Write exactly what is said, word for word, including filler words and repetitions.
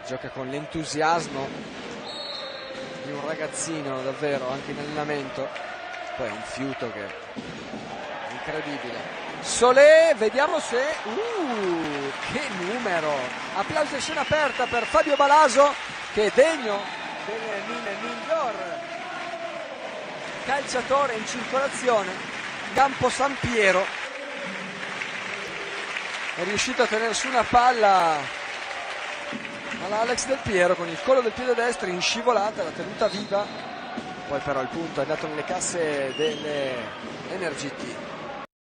gioca con l'entusiasmo di un ragazzino davvero, anche in allenamento. Poi è un fiuto che è incredibile. Solé, vediamo se uh, che numero, applausi a scena aperta per Fabio Balaso, che è degno del miglior calciatore in circolazione. Campo San Piero è riuscito a tenere su una palla all'Alex Del Piero con il collo del piede destro in scivolata, la tenuta viva, poi però il punto è andato nelle casse delle Energy T.